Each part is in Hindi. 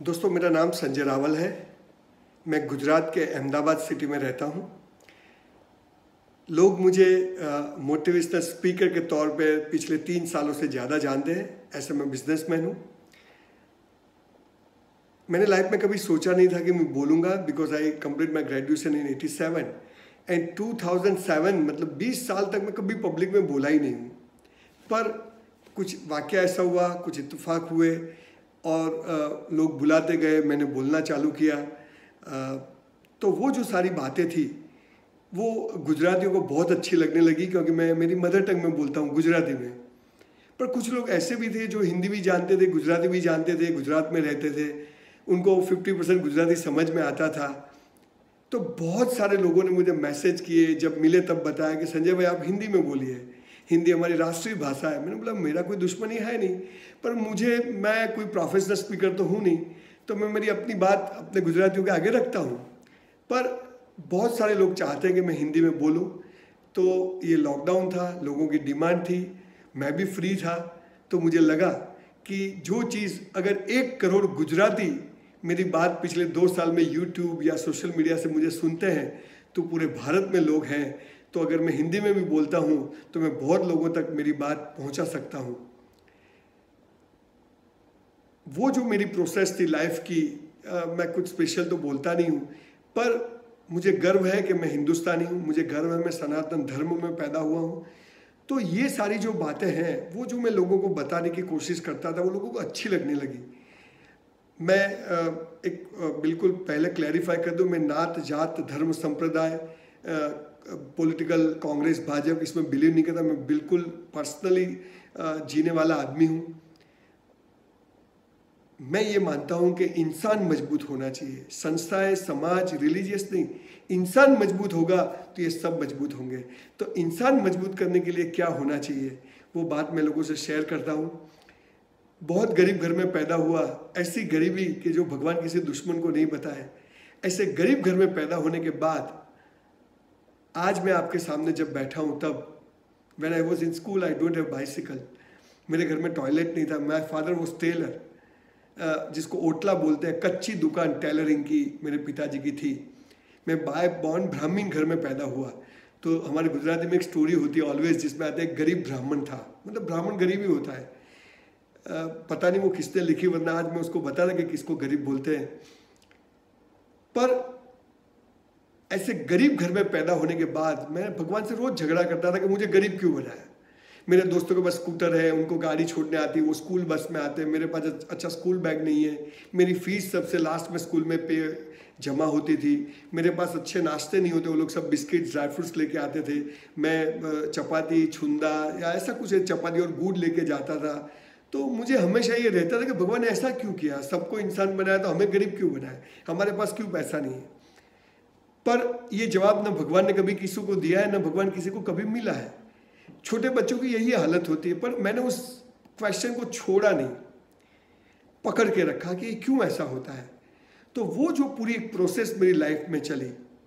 दोस्तों, मेरा नाम संजय रावल है। मैं गुजरात के अहमदाबाद सिटी में रहता हूँ। लोग मुझे मोटिवेशनल स्पीकर के तौर पे पिछले 3 सालों से ज़्यादा जानते हैं। ऐसे मैं बिजनेसमैन हूँ। मैंने लाइफ में कभी सोचा नहीं था कि मैं बोलूँगा, because I complete my graduation in 87 and 2007 मतलब 20 साल तक मैं कभी पब्लिक में बोला ही नहीं हूँ। पर कुछ वाक़या ऐसा हुआ, कुछ इत्तेफाक हुए और लोग बुलाते गए, मैंने बोलना चालू किया। तो वो जो सारी बातें थी वो गुजरातियों को बहुत अच्छी लगने लगी, क्योंकि मैं मेरी मदर टंग में बोलता हूँ, गुजराती में। पर कुछ लोग ऐसे भी थे जो हिंदी भी जानते थे, गुजराती भी जानते थे, गुजरात में रहते थे, उनको 50% गुजराती समझ में आता था। तो बहुत सारे लोगों ने मुझे मैसेज किए, जब मिले तब बताया कि संजय भाई आप हिंदी में बोलिए, हिंदी हमारी राष्ट्रीय भाषा है। मैंने बोला मेरा कोई दुश्मनी है नहीं, पर मैं कोई प्रोफेशनल स्पीकर तो हूँ नहीं, तो मैं मेरी अपनी बात अपने गुजरातियों के आगे रखता हूँ। पर बहुत सारे लोग चाहते हैं कि मैं हिंदी में बोलूँ। तो ये लॉकडाउन था, लोगों की डिमांड थी, मैं भी फ्री था, तो मुझे लगा कि जो चीज़ अगर 1 करोड़ गुजराती मेरी बात पिछले 2 साल में यूट्यूब या सोशल मीडिया से मुझे सुनते हैं, तो पूरे भारत में लोग हैं। तो अगर मैं हिंदी में भी बोलता हूँ तो मैं बहुत लोगों तक मेरी बात पहुँचा सकता हूँ। वो जो मेरी प्रोसेस थी लाइफ की, मैं कुछ स्पेशल तो बोलता नहीं हूँ, पर मुझे गर्व है कि मैं हिंदुस्तानी हूँ, मुझे गर्व है मैं सनातन धर्म में पैदा हुआ हूँ। तो ये सारी जो बातें हैं, वो जो मैं लोगों को बताने की कोशिश करता था, वो लोगों को अच्छी लगने लगी। मैं बिल्कुल पहले क्लैरिफाई कर दूँ, मैं नात जात धर्म संप्रदाय पॉलिटिकल कांग्रेस भाजपा इसमें बिलीव नहीं करता। मैं बिल्कुल पर्सनली जीने वाला आदमी हूँ। मैं ये मानता हूँ कि इंसान मजबूत होना चाहिए, संस्थाएं समाज रिलीजियस नहीं। इंसान मजबूत होगा तो ये सब मजबूत होंगे। तो इंसान मजबूत करने के लिए क्या होना चाहिए, वो बात मैं लोगों से शेयर करता हूँ। बहुत गरीब घर में पैदा हुआ, ऐसी गरीबी कि जो भगवान किसी दुश्मन को नहीं बताए। ऐसे गरीब घर में पैदा होने के बाद आज मैं आपके सामने जब बैठा हूँ, तब when I was in school I don't have bicycle. मेरे घर में टॉयलेट नहीं था। माय फादर वाज टेलर, जिसको ओटला बोलते हैं, कच्ची दुकान टेलरिंग की मेरे पिताजी की थी। मैं बाय बॉर्न ब्राह्मण घर में पैदा हुआ। तो हमारे गुजराती में एक स्टोरी होती है ऑलवेज, जिसमें आता है गरीब ब्राह्मण था। मतलब ब्राह्मण गरीब ही होता है। पता नहीं वो किसने लिखी, वरना आज मैं उसको बता रहा कि किसको गरीब बोलते हैं। पर ऐसे गरीब घर में पैदा होने के बाद मैं भगवान से रोज झगड़ा करता था कि मुझे गरीब क्यों बनाया। मेरे दोस्तों के पास स्कूटर है, उनको गाड़ी छोड़ने आती है, वो स्कूल बस में आते हैं। मेरे पास अच्छा स्कूल बैग नहीं है। मेरी फीस सबसे लास्ट में स्कूल में पे जमा होती थी। मेरे पास अच्छे नाश्ते नहीं होते, वो लोग सब बिस्किट ड्राई फ्रूट्स लेके आते थे। मैं चपाती छुंदा या ऐसा कुछ चपाती और गुड़ लेके जाता था। तो मुझे हमेशा ये रहता था कि भगवान ने ऐसा क्यों किया, सबको इंसान बनाया तो हमें गरीब क्यों बनाया, हमारे पास क्यों पैसा नहीं है। पर ये जवाब न भगवान ने कभी किसी को दिया है, न भगवान किसी को कभी मिला है। छोटे बच्चों की यही हालत होती है। पर मैंने उस क्वेश्चन को छोड़ा नहीं, पकड़ के रखा कि क्यों ऐसा होता है। तो वो जो पूरी एक प्रोसेस मेरी लाइफ में चली,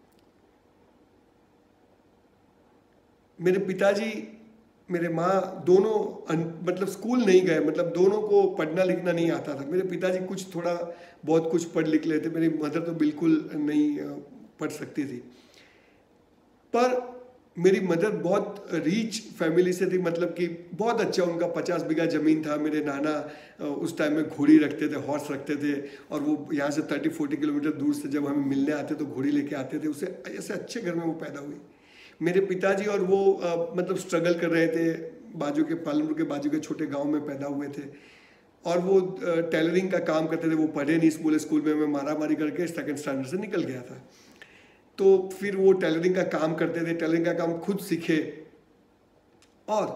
मेरे पिताजी मेरे माँ दोनों मतलब स्कूल नहीं गए, मतलब दोनों को पढ़ना लिखना नहीं आता था। मेरे पिताजी कुछ थोड़ा बहुत कुछ पढ़ लिख लेते, मेरी मदर तो बिल्कुल नहीं पढ़ सकती थी। पर मेरी मदर बहुत रिच फैमिली से थी, मतलब कि बहुत अच्छा, उनका 50 बीघा ज़मीन था। मेरे नाना उस टाइम में घोड़ी रखते थे, हॉर्स रखते थे, और वो यहाँ से 30-40 किलोमीटर दूर से जब हमें मिलने आते तो घोड़ी लेके आते थे। उससे ऐसे अच्छे घर में वो पैदा हुई। मेरे पिताजी और वो मतलब स्ट्रगल कर रहे थे, पालनपुर के बाजू के छोटे गाँव में पैदा हुए थे, और वो टेलरिंग का काम करते थे। वो पढ़े नहीं, स्कूल में मैं मारा मारी करके 2nd स्टैंडर्ड से निकल गया था। तो फिर वो टेलरिंग का काम करते थे, टेलरिंग का काम खुद सीखे। और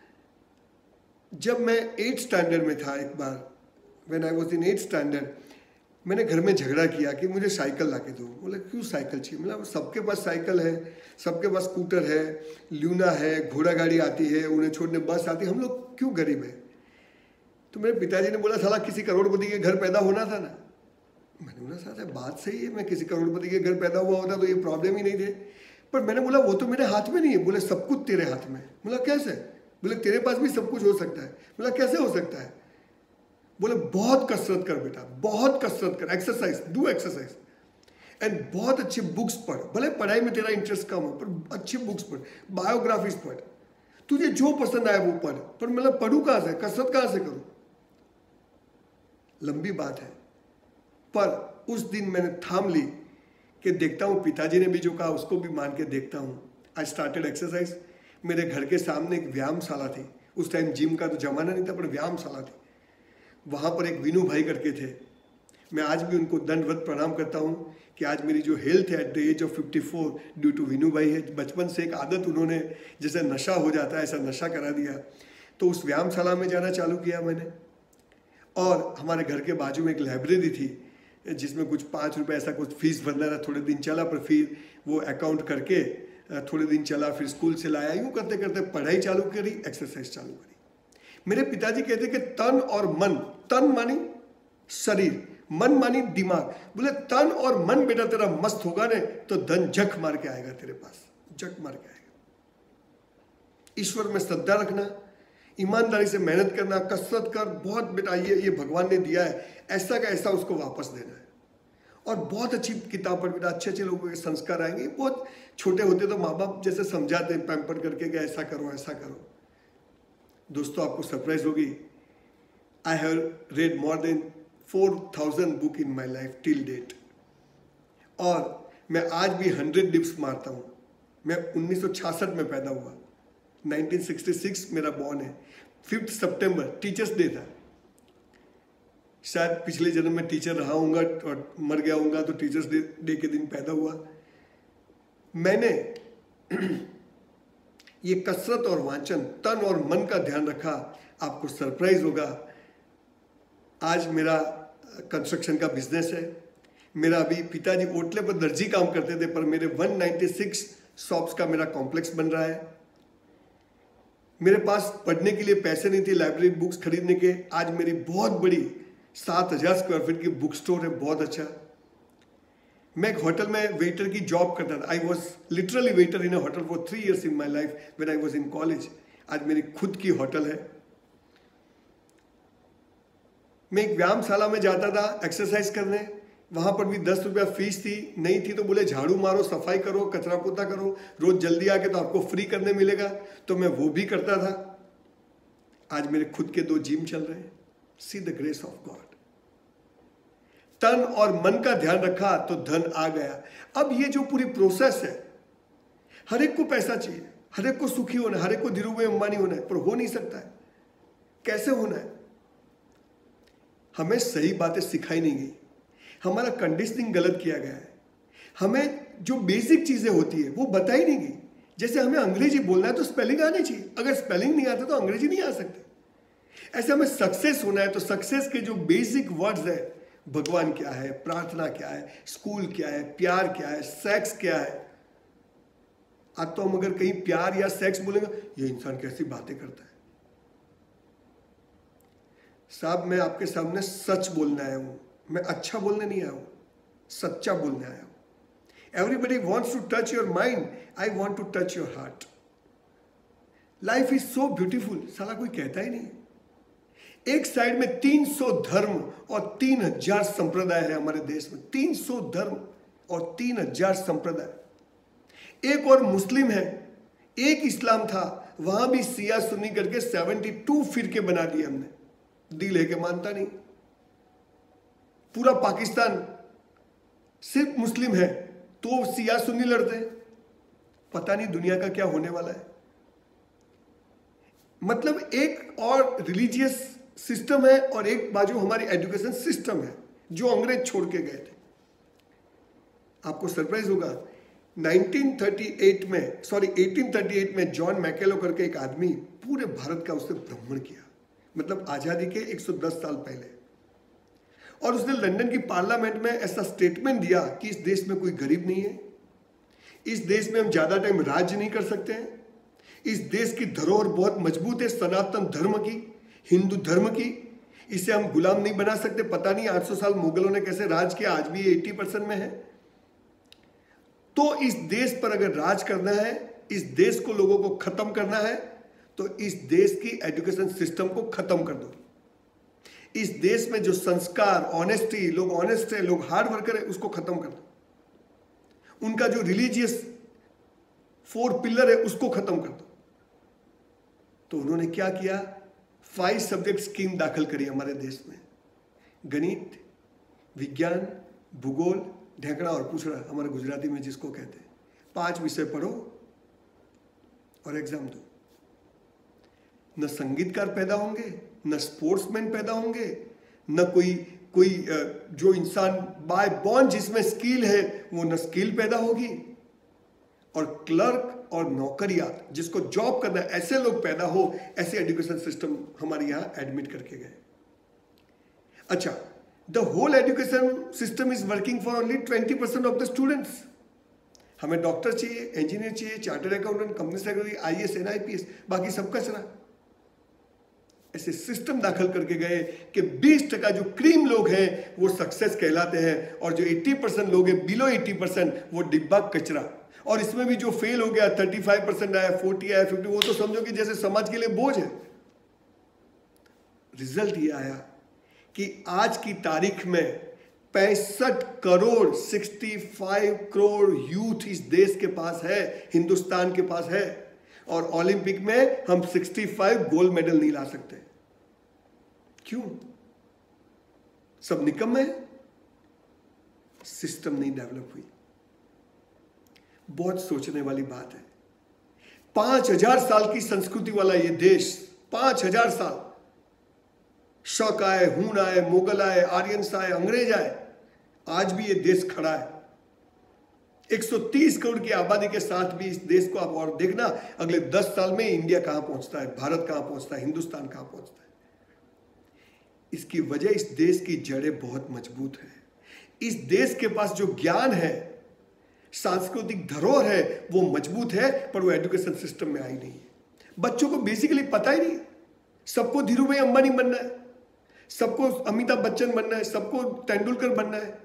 जब मैं 8th स्टैंडर्ड में था, एक बार when I was in 8th standard, मैंने घर में झगड़ा किया कि मुझे साइकिल ला के दो। बोला क्यों साइकिल चाहिए। मतलब सबके पास साइकिल है, सबके पास स्कूटर है, ल्यूना है, घोड़ा गाड़ी आती है, उन्हें छोड़ने बस आती है, हम लोग क्यों गरीब है। तो मेरे पिताजी ने बोला साला किसी करोड़पति के घर पैदा होना था ना। मैंने बोला साहब बात सही है, मैं किसी करोड़पति के घर पैदा हुआ होता तो ये प्रॉब्लम ही नहीं थे। पर मैंने बोला वो तो मेरे हाथ में नहीं है। बोले सब कुछ तेरे हाथ में। बोला कैसे। बोले तेरे पास भी सब कुछ हो सकता है। बोला कैसे हो सकता है। बोले बहुत कसरत कर बेटा, बहुत कसरत कर, एक्सरसाइज, डू एक्सरसाइज एंड बहुत अच्छे बुक्स पढ़। भले पढ़ाई में तेरा इंटरेस्ट कम हो पर अच्छे बुक्स पढ़, बायोग्राफीज पढ़, तुझे जो पसंद आए वो पढ़। पर मतलब पढ़ू कहां से, कसरत कहां से करूं? लंबी बात है। पर उस दिन मैंने थाम ली कि देखता हूं, पिताजी ने भी जो कहा उसको भी मान के देखता हूं। I started exercise. मेरे घर के सामने एक व्यायामशाला थी, उस टाइम जिम का तो जमाना नहीं था, पर व्यायामशाला थी। वहां पर एक विनू भाई करके थे, मैं आज भी उनको दंडवत प्रणाम करता हूँ कि आज मेरी जो हेल्थ है at the age of 54 due to विनू भाई है। बचपन से एक आदत उन्होंने, जैसे नशा हो जाता है ऐसा नशा करा दिया। तो उस व्यायामशाला में जाना चालू किया मैंने। और हमारे घर के बाजू में एक लाइब्रेरी थी जिसमें कुछ 5 रुपये ऐसा कुछ फीस भरना था। थोड़े दिन चला, पर फिर वो अकाउंट करके थोड़े दिन चला, फिर स्कूल से लाया। यूँ करते करते पढ़ाई चालू करी, एक्सरसाइज चालू करी। मेरे पिताजी कहते कि तन और मन, तन मानी शरीर, मन मानी दिमाग। बोले तन और मन बेटा तेरा मस्त होगा ने तो धन झक मार के आएगा तेरे पास, झक मार के आएगा। ईश्वर में श्रद्धा रखना, ईमानदारी से मेहनत करना, कसरत कर, बहुत बेटा ये भगवान ने दिया है, ऐसा का ऐसा उसको वापस देना है। और बहुत अच्छी किताब पढ़ बेटा, अच्छे अच्छे लोगों के संस्कार आएंगे। बहुत छोटे होते तो माँ बाप जैसे समझाते हैं पैम्पर करके कि ऐसा करो ऐसा करो। दोस्तों आपको सरप्राइज होगी, I have read more than 4000 book in my life till date. और मैं आज भी 100 डिप्स मारता हूँ। मैं 1966 में पैदा हुआ, 1966 मेरा बॉर्न है। 5 सितंबर टीचर्स डे था। शायद पिछले जन्म में टीचर रहा हूँगा और मर गया हूँगा तो टीचर्स डे के दिन पैदा हुआ। मैंने ये कसरत और वांचन, तन और मन का ध्यान रखा। आपको सरप्राइज होगा, आज मेरा कंस्ट्रक्शन का बिजनेस है। मेरा अभी पिताजी ओटले पर दर्जी काम करते थे, पर मेरे 196 शॉप्स का मेरा कॉम्प्लेक्स बन रहा है। मेरे पास पढ़ने के लिए पैसे नहीं थे लाइब्रेरी बुक्स खरीदने के, आज मेरी बहुत बड़ी 7000 स्क्वायर फीट की बुक स्टोर है, बहुत अच्छा। मैं एक होटल में वेटर की जॉब करता था। I was literally waiter in a hotel for 3 years in my life when I was in college. आज मेरी खुद की होटल है। मैं एक व्यायामशाला में जाता था एक्सरसाइज करने, वहां पर भी 10 रुपया फीस थी। नहीं थी तो बोले झाड़ू मारो, सफाई करो, कचरा पोता करो, रोज जल्दी आके तो आपको फ्री करने मिलेगा, तो मैं वो भी करता था। आज मेरे खुद के 2 जिम चल रहे हैं। See the grace of God. तन और मन का ध्यान रखा तो धन आ गया। अब ये जो पूरी प्रोसेस है, हर एक को पैसा चाहिए, हर एक को सुखी होना है, हर एक को धीरूभाई अंबानी होना है, पर हो नहीं सकता है। कैसे होना है? हमें सही बातें सिखाई नहीं गई, हमारा कंडीशनिंग गलत किया गया है। हमें जो बेसिक चीजें होती है वो बताई नहीं गई। जैसे हमें अंग्रेजी बोलना है तो स्पेलिंग आनी चाहिए, अगर स्पेलिंग नहीं आता तो अंग्रेजी नहीं आ सकती। ऐसे हमें सक्सेस होना है तो सक्सेस के जो बेसिक वर्ड्स है, भगवान क्या है, प्रार्थना क्या है, स्कूल क्या है, प्यार क्या है, सेक्स क्या है। आज तो हम अगर कहीं प्यार या सेक्स बोलेंगे, ये इंसान कैसी बातें करता है। साहब मैं आपके सामने सच बोलने आया हूं, मैं अच्छा बोलने नहीं आया हूं, सच्चा बोलने आया हूं। Everybody wants to touch your mind, I want to touch your heart. Life is so beautiful, साला कोई कहता ही नहीं। एक साइड में 300 धर्म और 3000 संप्रदाय है हमारे देश में। 300 धर्म और 3000 संप्रदाय। एक और मुस्लिम है, एक इस्लाम था, वहां भी सिया सुन्नी करके 72 फिरके बना दिए हमने। दिल है कि मानता नहीं। पूरा पाकिस्तान सिर्फ मुस्लिम है तो सिया सुन्नी लड़ते हैं। पता नहीं दुनिया का क्या होने वाला है। मतलब एक और रिलीजियस सिस्टम है और एक बाजू हमारी एजुकेशन सिस्टम है जो अंग्रेज छोड़ के गए थे। आपको सरप्राइज होगा, 1838 में जॉन मैकेलो करके एक आदमी पूरे भारत का उसने भ्रमण किया, मतलब आजादी के 110 साल पहले। और उसने लंदन की पार्लियामेंट में ऐसा स्टेटमेंट दिया कि इस देश में कोई गरीब नहीं है, इस देश में हम ज्यादा टाइम राज्य नहीं कर सकते हैं, इस देश की धरोहर बहुत मजबूत है सनातन धर्म की, हिंदू धर्म की, इसे हम गुलाम नहीं बना सकते। पता नहीं 800 साल मुगलों ने कैसे राज किया, आज भी 80% में है। तो इस देश पर अगर राज करना है, इस देश को लोगों को खत्म करना है, तो इस देश की एजुकेशन सिस्टम को खत्म कर दो। इस देश में जो संस्कार, ऑनेस्टी, लोग ऑनेस्ट है, लोग हार्ड वर्कर है, उसको खत्म कर दो। उनका जो रिलीजियस 4 पिलर है उसको खत्म कर दो। तो उन्होंने क्या किया, 5 सब्जेक्ट स्कीम दाखिल करी हमारे देश में। गणित, विज्ञान, भूगोल, ढेकड़ा और पूछड़ा, हमारे गुजराती में जिसको कहते हैं। 5 विषय पढ़ो और एग्जाम दो। न संगीतकार पैदा होंगे, न स्पोर्ट्समैन पैदा होंगे, न कोई जो इंसान बाय बॉर्न जिसमें स्किल है वो न स्किल पैदा होगी, और क्लर्क और नौकरियात जिसको जॉब करना है ऐसे लोग पैदा हो, ऐसे एजुकेशन सिस्टम हमारे यहां एडमिट करके गए। अच्छा, the whole education system is working for only 20% of the students. हमें डॉक्टर चाहिए, इंजीनियर चाहिए, chartered accountant, company secretary, IAS, NIPS, बाकी सब कचरा। ऐसे सिस्टम दाखिल करके गए कि 20% जो क्रीम लोग हैं वो सक्सेस कहलाते हैं, और जो 80% लोग हैं, बिलो 80%, वो डिब्बा कचरा। और इसमें भी जो फेल हो गया, 35% आया, 40 आया, 50, वो तो समझो कि जैसे समाज के लिए बोझ है। रिजल्ट ये आया कि आज की तारीख में 65 करोड़ 65 करोड़ यूथ इस देश के पास है, हिंदुस्तान के पास है, और ओलंपिक में हम 65 गोल्ड मेडल नहीं ला सकते। क्यों? सब निकम्मे हैं, सिस्टम नहीं डेवलप हुई। बहुत सोचने वाली बात है। 5000 साल की संस्कृति वाला ये देश, 5000 साल, शक आए, हूण आए, मुगल आए, आर्यंस आए, अंग्रेज आए, आज भी ये देश खड़ा है। 130 करोड़ की आबादी के साथ भी इस देश को आप और देखना, अगले 10 साल में इंडिया कहां पहुंचता है, भारत कहां पहुंचता है, हिंदुस्तान कहां पहुंचता है। इसकी वजह, इस देश की जड़ें बहुत मजबूत है। इस देश के पास जो ज्ञान है, सांस्कृतिक धरोहर है, वो मजबूत है, पर वो एजुकेशन सिस्टम में आई नहीं है। बच्चों को बेसिकली पता ही नहीं। सबको धीरूभाई अंबानी बनना है, सबको अमिताभ बच्चन बनना है, सबको तेंदुलकर बनना है।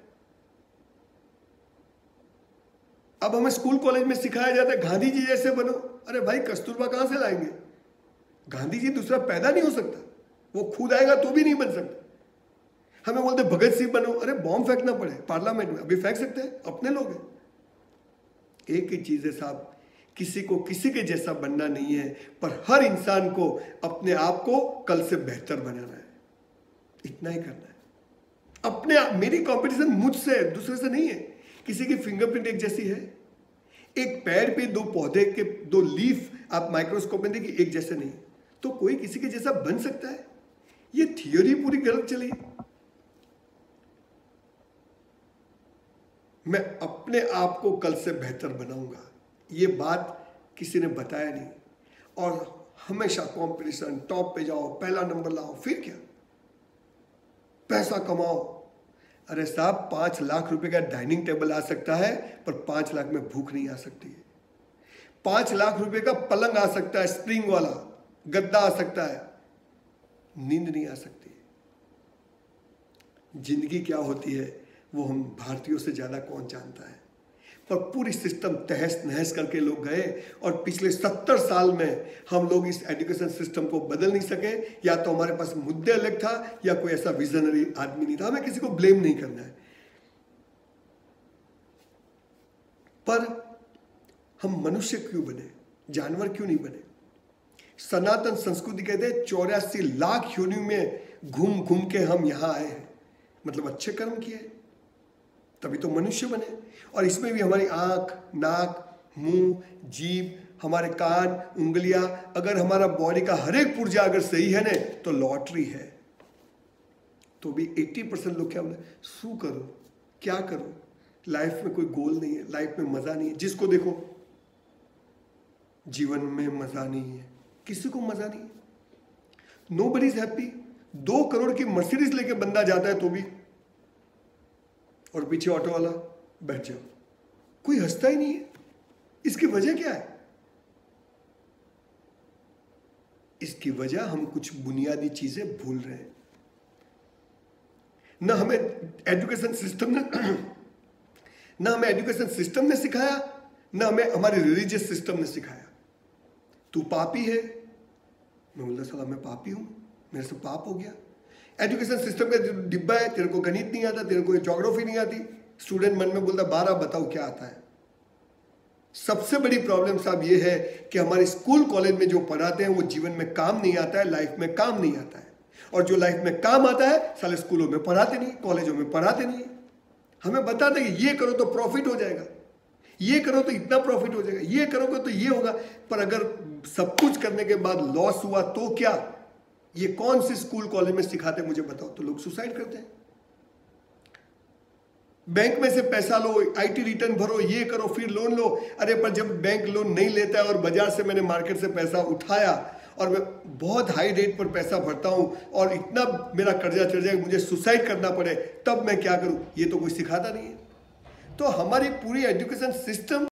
अब हमें स्कूल कॉलेज में सिखाया जाता है गांधी जी जैसे बनो। अरे भाई, कस्तूरबा कहां से लाएंगे? गांधी जी दूसरा पैदा नहीं हो सकता, वो खुद आएगा तो भी नहीं बन सकता। हमें बोलते भगत सिंह बनो, अरे बॉम्ब फेंकना पड़े पार्लियामेंट में, अभी फेंक सकते हैं, अपने लोग हैं। एक ही चीज है साहब, किसी को किसी के जैसा बनना नहीं है, पर हर इंसान को अपने आप को कल से बेहतर बनाना है। इतना ही करना है। अपने आप, मेरी कंपटीशन मुझसे, दूसरे से नहीं है। किसी की फिंगरप्रिंट एक जैसी है, एक पेड़ पे 2 पौधे के 2 लीफ आप माइक्रोस्कोप में देखिए, एक जैसे नहीं, तो कोई किसी के जैसा बन सकता है? ये थियोरी पूरी गलत चली। मैं अपने आप को कल से बेहतर बनाऊंगा, ये बात किसी ने बताया नहीं। और हमेशा कंपटीशन, टॉप पे जाओ, पहला नंबर लाओ, फिर क्या, पैसा कमाओ। अरे साहब, 5 लाख रुपए का डाइनिंग टेबल आ सकता है, पर 5 लाख में भूख नहीं आ सकती है। 5 लाख रुपए का पलंग आ सकता है, स्प्रिंग वाला गद्दा आ सकता है, नींद नहीं आ सकती। जिंदगी क्या होती है वो हम भारतीयों से ज्यादा कौन जानता है। पर पूरी सिस्टम तहस नहस करके लोग गए, और पिछले 70 साल में हम लोग इस एजुकेशन सिस्टम को बदल नहीं सके। या तो हमारे पास मुद्दे अलग था, या कोई ऐसा विजनरी आदमी नहीं था। हमें किसी को ब्लेम नहीं करना है, पर हम मनुष्य क्यों बने, जानवर क्यों नहीं बने? सनातन संस्कृति कहते हैं 84 लाख योनियों में घूम घूम के हम यहां आए हैं, मतलब अच्छे कर्म किए तभी तो मनुष्य बने। और इसमें भी हमारी आंख, नाक, मुंह, जीभ, हमारे कान, उंगलियां, अगर हमारा बॉडी का हर एक पुर्जा अगर सही है ना, तो लॉटरी है। तो भी 80% लोग क्या बोले, शू करो, क्या करो, लाइफ में कोई गोल नहीं है, लाइफ में मजा नहीं है। जिसको देखो जीवन में मजा नहीं है, किसी को मजा नहीं है, नोबडी इज हैप्पी। 2 करोड़ की मर्सिडीज लेके बंदा जाता है तो भी, और पीछे ऑटो वाला बैठ जाओ, कोई हंसता ही नहीं है। इसकी वजह क्या है? इसकी वजह हम कुछ बुनियादी चीजें भूल रहे हैं। ना हमें एजुकेशन सिस्टम ने सिखाया, ना हमें हमारे रिलीजियस सिस्टम ने सिखाया। तू पापी है, मैं बोलता साला मैं पापी हूं, मेरे से पाप हो गया। एजुकेशन सिस्टम का जो डिब्बा है, तेरे को गणित नहीं आता, तेरे को ज्योग्राफी नहीं आती, स्टूडेंट मन में बोलता 12 बताओ क्या आता है। सबसे बड़ी प्रॉब्लम साहब ये है कि हमारे स्कूल कॉलेज में जो पढ़ाते हैं वो जीवन में काम नहीं आता है, लाइफ में काम नहीं आता है। और जो लाइफ में काम आता है साले स्कूलों में पढ़ाते नहीं, कॉलेजों में पढ़ाते नहीं। हमें बताते हैं ये करो तो प्रॉफिट हो जाएगा, ये करो तो इतना प्रॉफिट हो जाएगा, ये करोगे तो ये होगा। पर अगर सब कुछ करने के बाद लॉस हुआ तो क्या? ये कौन से स्कूल कॉलेज में सिखाते मुझे बताओ? तो लोग सुसाइड करते हैं। बैंक में से पैसा लो, आईटी रिटर्न भरो, ये करो, फिर लोन लो। अरे पर जब बैंक लोन नहीं लेता है और बाजार से मैंने मार्केट से पैसा उठाया और मैं बहुत हाई रेट पर पैसा भरता हूं और इतना मेरा कर्जा चढ़ जाए मुझे सुसाइड करना पड़े, तब मैं क्या करूं? ये तो कोई सिखाता नहीं है। तो हमारी पूरी एजुकेशन सिस्टम